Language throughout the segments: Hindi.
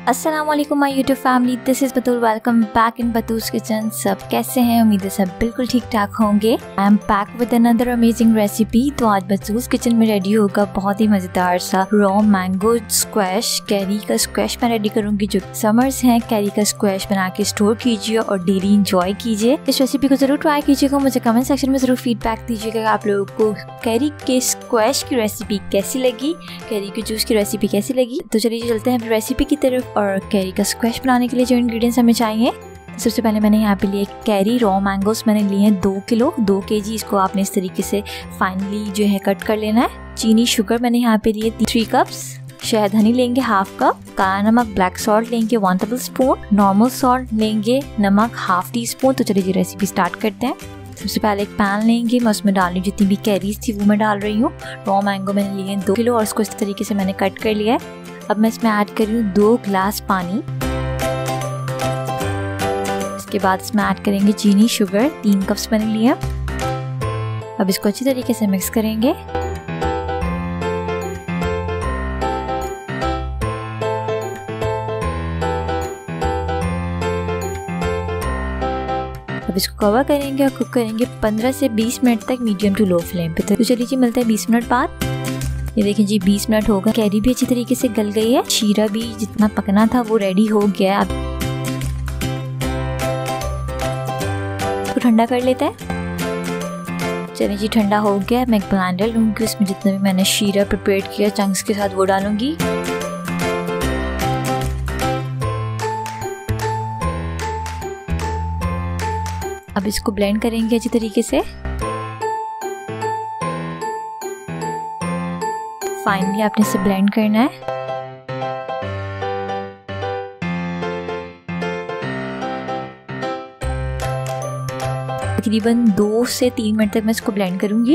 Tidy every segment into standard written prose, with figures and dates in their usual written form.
अस्सलामुअलैकुम my YouTube family, this is Batool. Welcome back in Batoos kitchen. सब कैसे हैं? उम्मीद है सब बिल्कुल ठीक ठाक होंगे। I am back with another amazing recipe. तो आज बतूस किचन में रेडी होगा बहुत ही मज़ेदार सा रॉ मैंगो स्क्वैश, कैरी का स्क्वैश मैं रेडी करूंगी। जो समर्स हैं, कैरी का स्क्वैश बना के स्टोर कीजिए और डेली इंजॉय कीजिए। इस रेसिपी को जरूर ट्राई कीजिएगा। मुझे कमेंट सेक्शन में जरूर फीडबैक दीजिएगा आप लोगों को कैरी के स्क्वैश की रेसिपी कैसी लगी, कैरी के जूस की रेसिपी कैसी लगी। तो चलिए चलते हैं रेसिपी की तरफ। और कैरी का स्क्वैश बनाने के लिए जो इंग्रेडिएंट्स हमें चाहिए, सबसे पहले मैंने यहाँ पे लिए कैरी रॉ मैंगोस मैंने लिए हैं 2 किलो, 2 kg। इसको आपने इस तरीके से फाइनली जो है कट कर लेना है। चीनी शुगर मैंने यहाँ पे लिए 3 कप्स। शहद हनी लेंगे 1/2 कप। काला नमक ब्लैक सॉल्ट लेंगे 1 टेबलस्पून। नॉर्मल सॉल्ट लेंगे नमक 1/2 टीस्पून। तो चलिए रेसिपी स्टार्ट करते हैं। सबसे पहले एक पैन लेंगे, मैं उसमें डाल रही हूँ जितनी भी कैरीज थी वो मैं डाल रही हूँ। रॉ मैंगो मैंने लिए 2 किलो और इसको इस तरीके से मैंने कट कर लिया है। अब मैं इसमें ऐड कर रही हूँ 2 गिलास पानी। इसके बाद इसमें ऐड करेंगे चीनी शुगर 3 कप्स मैंने लिया। अब इसको अच्छी तरीके से मिक्स करेंगे। अब इसको कवर करेंगे और कुक करेंगे 15 से 20 मिनट तक मीडियम टू लो फ्लेम पे। तो चलिए जी मिलते हैं 20 मिनट बाद। ये देखें जी 20 मिनट हो गए। कैरी भी अच्छी तरीके से गल गई है, शीरा भी जितना पकना था वो रेडी हो गया है। अब तो ठंडा कर लेते हैं। चलिए जी ठंडा हो गया। मैं एक ब्लेंडर लूंगी, उसमें जितना भी मैंने शीरा प्रिपेयर किया चंक्स के साथ वो डालूंगी। अब इसको ब्लेंड करेंगे अच्छी तरीके से। फाइनली आपने इसे ब्लेंड करना है। तकरीबन 2 से 3 मिनट तक मैं इसको ब्लेंड करूंगी।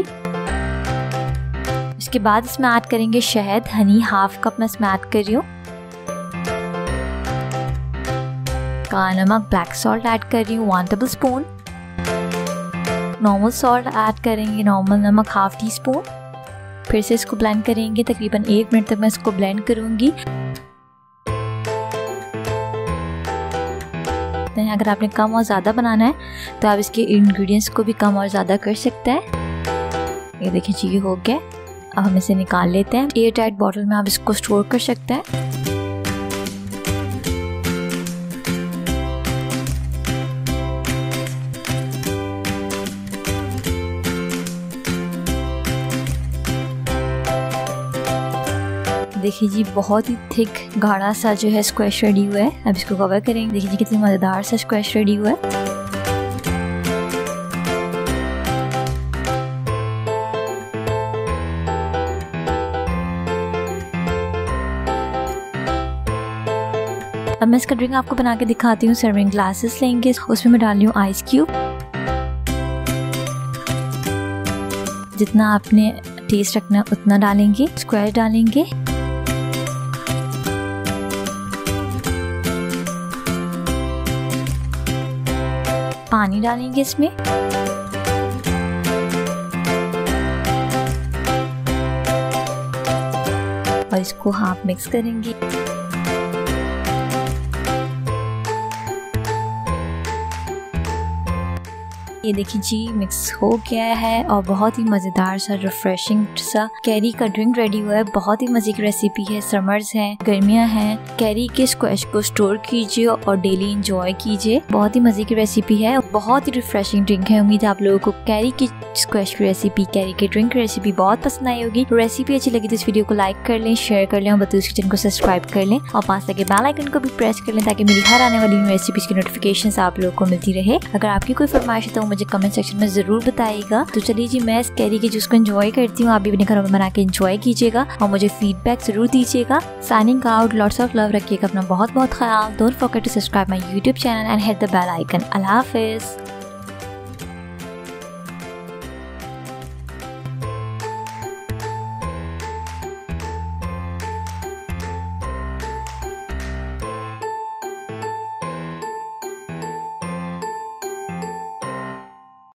इसके बाद इसमें ऐड करेंगे शहद हनी 1/2 कप मैं इसमें ऐड कर रही हूँ। काला नमक ब्लैक सॉल्ट ऐड कर रही हूँ 1 टेबलस्पून। नॉर्मल सॉल्ट ऐड करेंगे, नॉर्मल नमक 1/2 टीस्पून। फिर से इसको ब्लेंड करेंगे। तकरीबन 1 मिनट तक मैं इसको ब्लेंड करूंगी। अगर आपने कम और ज़्यादा बनाना है तो आप इसके इंग्रेडिएंट्स को भी कम और ज़्यादा कर सकते हैं। ये देखिए जी ये हो गया। अब हम इसे निकाल लेते हैं। एयर टाइट बॉटल में आप इसको स्टोर कर सकते हैं। देखिए जी बहुत ही थिक गाढ़ा सा जो है स्क्वैश रेडी हुआ है। अब इसको कवर करेंगे। देखिए जी कितनी मज़ेदार सा स्क्वैश रेडी हुआ है। अब मैं इसका ड्रिंक आपको बना के दिखाती हूँ। सर्विंग ग्लासेस लेंगे, उसमें मैं डाल रही हूँ आइस क्यूब। जितना आपने टेस्ट रखना उतना डालेंगे। स्क्वैश डालेंगे। पानी डालेंगे इसमें। और इसको हाफ मिक्स करेंगे। ये देखिए जी मिक्स हो गया है और बहुत ही मज़ेदार सा रिफ्रेशिंग सा कैरी का ड्रिंक रेडी हुआ है। बहुत ही मज़े की रेसिपी है। समर्स हैं, गर्मियां हैं, कैरी के स्क्वैश को स्टोर कीजिए और डेली इंजॉय कीजिए। बहुत ही मज़े की रेसिपी है, बहुत ही रिफ्रेशिंग ड्रिंक है। उम्मीद है आप लोगों को कैरी की स्क्वैश की रेसिपी, कैरी के ड्रिंक की रेसिपी बहुत पसंद आई होगी। रेसिपी अच्छी लगी तो इस वीडियो को लाइक कर लें, शेयर कर लें और बतूस किचन को सब्सक्राइब कर लें और पास लगे बेल आइकन को भी प्रेस कर लें ताकि मेरी हर आने वाली रेसिपीज की नोटिफिकेशन आप लोगों को मिलती रहे। अगर आपकी कोई फरमाइश है तो मुझे कमेंट सेक्शन में जरूर बताइएगा। तो चलिए जी मैं इस कैरी के जूस को एंजॉय करती हूँ। आप भी अपने घरों में बना के एंजॉय कीजिएगा और मुझे फीडबैक जरूर दीजिएगा। Signing out, lots of love. रखिएगा अपना बहुत बहुत ख्याल। Don't forget to subscribe my YouTube channel and hit the bell icon. अल्लाह हाफिज।